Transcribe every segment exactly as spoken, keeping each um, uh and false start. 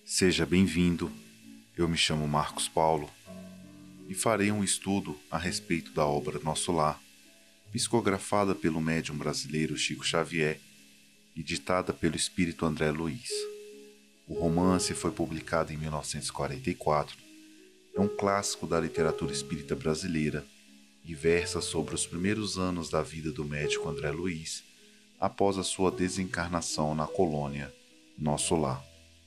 Seja bem-vindo, eu me chamo Marcos Paulo e farei um estudo a respeito da obra Nosso Lar, psicografada pelo médium brasileiro Chico Xavier e ditada pelo espírito André Luiz. O romance foi publicado em mil novecentos e quarenta e quatro, é um clássico da literatura espírita brasileira e versa sobre os primeiros anos da vida do médico André Luiz após a sua desencarnação na colônia Nosso Lar.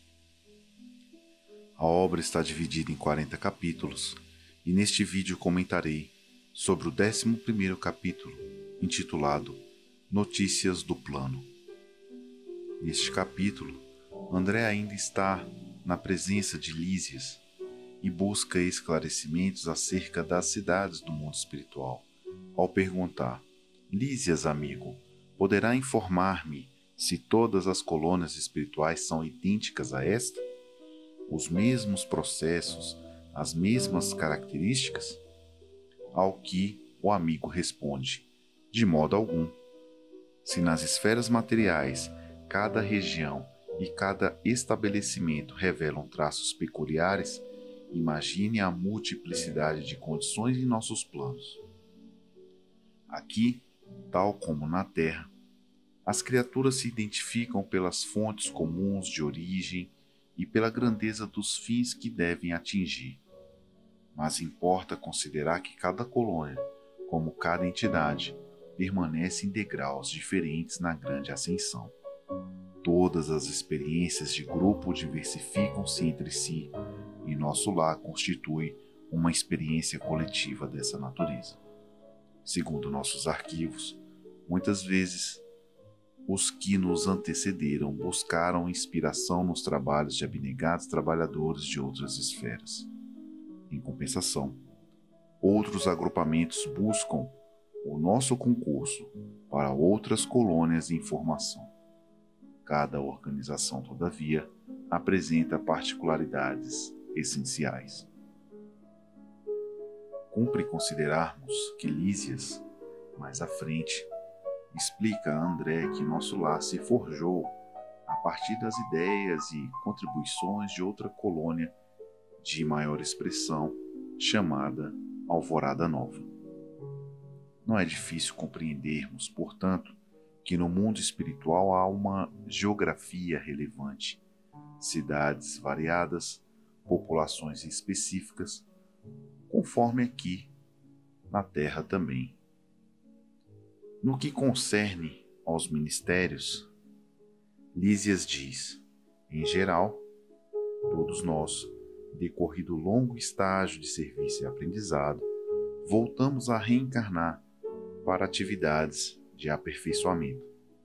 A obra está dividida em quarenta capítulos e neste vídeo comentarei sobre o décimo primeiro capítulo, intitulado Notícias do Plano. Neste capítulo, André ainda está na presença de Lísias e busca esclarecimentos acerca das cidades do mundo espiritual, ao perguntar: Lísias, amigo, poderá informar-me se todas as colônias espirituais são idênticas a esta? Os mesmos processos, as mesmas características? Ao que o amigo responde: de modo algum. Se nas esferas materiais cada região e cada estabelecimento revelam traços peculiares, imagine a multiplicidade de condições em nossos planos. Aqui, tal como na Terra, as criaturas se identificam pelas fontes comuns de origem e pela grandeza dos fins que devem atingir. Mas importa considerar que cada colônia, como cada entidade, permanece em degraus diferentes na grande ascensão. Todas as experiências de grupo diversificam-se entre si, e Nosso Lar constitui uma experiência coletiva dessa natureza. Segundo nossos arquivos, muitas vezes os que nos antecederam buscaram inspiração nos trabalhos de abnegados trabalhadores de outras esferas. Em compensação, outros agrupamentos buscam o nosso concurso para outras colônias de informação. Cada organização, todavia, apresenta particularidades essenciais. Cumpre considerarmos que Lísias, mais à frente, explica a André que Nosso Lar se forjou a partir das ideias e contribuições de outra colônia de maior expressão, chamada Alvorada Nova. Não é difícil compreendermos, portanto, que no mundo espiritual há uma geografia relevante, cidades variadas, populações específicas, conforme aqui na Terra também. No que concerne aos ministérios, Lísias diz: em geral, todos nós, decorrido longo estágio de serviço e aprendizado, voltamos a reencarnar para atividades de aperfeiçoamento.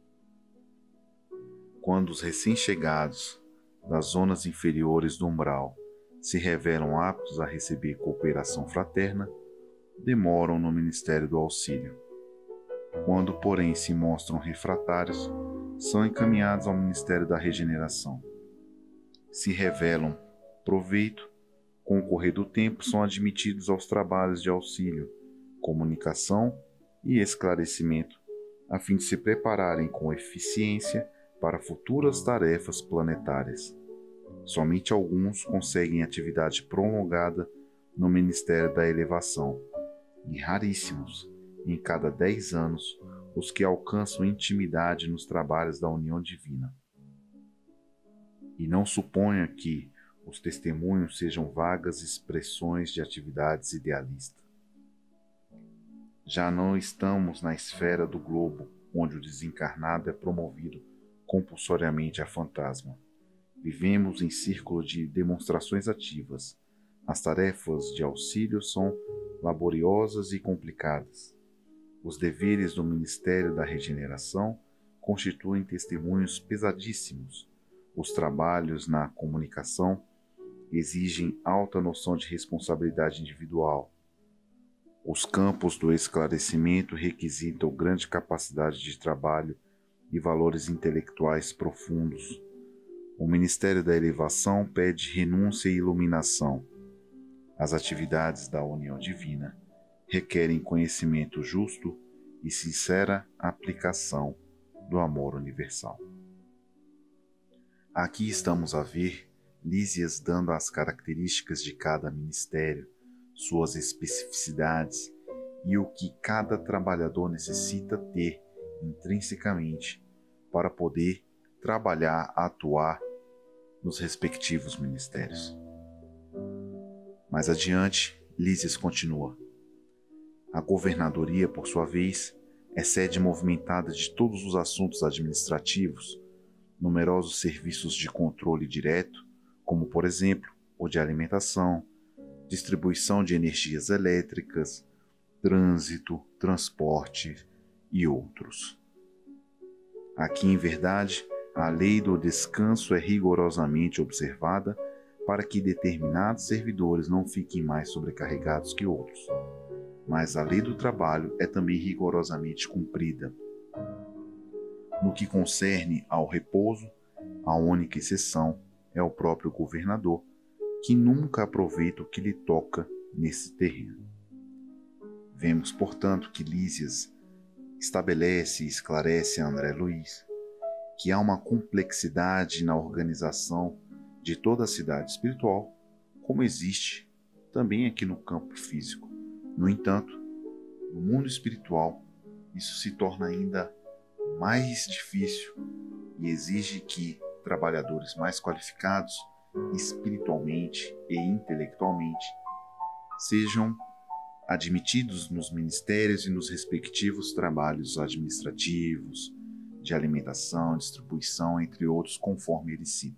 Quando os recém-chegados das zonas inferiores do umbral se revelam aptos a receber cooperação fraterna, demoram no Ministério do Auxílio. Quando, porém, se mostram refratários, são encaminhados ao Ministério da Regeneração. Se revelam proveito, com o correr do tempo são admitidos aos trabalhos de auxílio, comunicação e esclarecimento, a fim de se prepararem com eficiência para futuras tarefas planetárias. Somente alguns conseguem atividade prolongada no Ministério da Elevação, e raríssimos, em cada dez anos, os que alcançam intimidade nos trabalhos da união divina. E não suponha que os testemunhos sejam vagas expressões de atividades idealistas. Já não estamos na esfera do globo, onde o desencarnado é promovido compulsoriamente a fantasma. Vivemos em círculo de demonstrações ativas. As tarefas de auxílio são laboriosas e complicadas. Os deveres do Ministério da Regeneração constituem testemunhos pesadíssimos. Os trabalhos na comunicação exigem alta noção de responsabilidade individual. Os campos do esclarecimento requisitam grande capacidade de trabalho e valores intelectuais profundos. O Ministério da Elevação pede renúncia e iluminação. As atividades da união divina requerem conhecimento justo e sincera aplicação do amor universal. Aqui estamos a ver Lísias dando as características de cada ministério, suas especificidades e o que cada trabalhador necessita ter intrinsecamente para poder trabalhar, atuar nos respectivos ministérios. Mais adiante, Lísias continua. A governadoria, por sua vez, é sede movimentada de todos os assuntos administrativos, numerosos serviços de controle direto, como, por exemplo, o de alimentação, distribuição de energias elétricas, trânsito, transporte e outros. Aqui, em verdade, a lei do descanso é rigorosamente observada para que determinados servidores não fiquem mais sobrecarregados que outros. Mas a lei do trabalho é também rigorosamente cumprida. No que concerne ao repouso, a única exceção é o próprio governador, que nunca aproveita o que lhe toca nesse terreno. Vemos, portanto, que Lísias estabelece e esclarece a André Luiz que há uma complexidade na organização de toda a cidade espiritual, como existe também aqui no campo físico. No entanto, no mundo espiritual, isso se torna ainda mais difícil e exige que trabalhadores mais qualificados espiritualmente e intelectualmente sejam admitidos nos ministérios e nos respectivos trabalhos administrativos, de alimentação, distribuição, entre outros, conforme ele cita.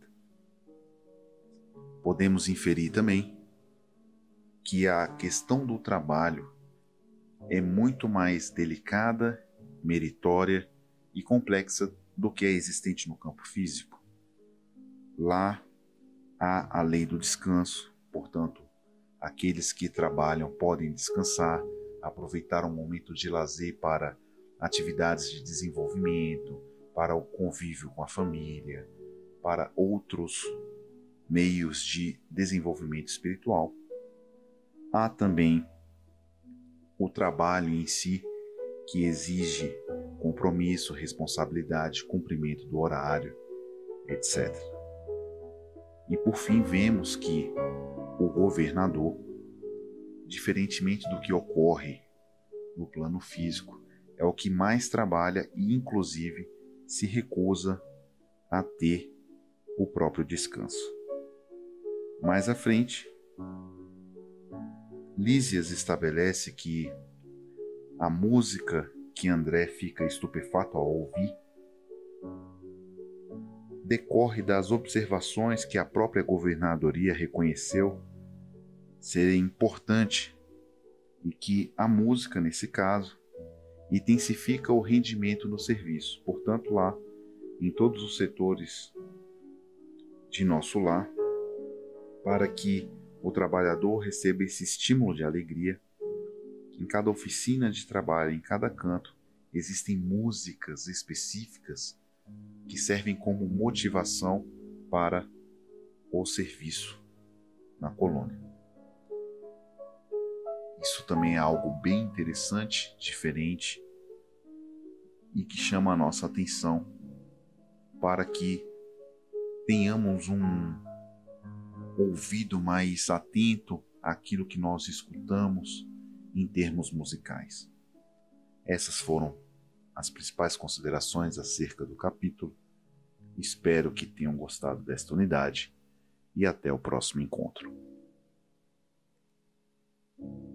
Podemos inferir também que a questão do trabalho é muito mais delicada, meritória e complexa do que é existente no campo físico. Lá há a lei do descanso, portanto, aqueles que trabalham podem descansar, aproveitar um momento de lazer para atividades de desenvolvimento, para o convívio com a família, para outros meios de desenvolvimento espiritual. Há também o trabalho em si, que exige compromisso, responsabilidade, cumprimento do horário, etcétera. E por fim, vemos que o governador, diferentemente do que ocorre no plano físico, é o que mais trabalha e, inclusive, se recusa a ter o próprio descanso. Mais à frente, Lísias estabelece que a música que André fica estupefato ao ouvir decorre das observações que a própria governadoria reconheceu serem importantes e que a música, nesse caso, intensifica o rendimento no serviço. Portanto, lá, em todos os setores de nosso lar, para que o trabalhador receba esse estímulo de alegria, em cada oficina de trabalho, em cada canto, existem músicas específicas que servem como motivação para o serviço na colônia. Isso também é algo bem interessante, diferente e que chama a nossa atenção para que tenhamos um ouvido mais atento àquilo que nós escutamos em termos musicais. Essas foram as principais considerações acerca do capítulo. Espero que tenham gostado desta unidade e até o próximo encontro.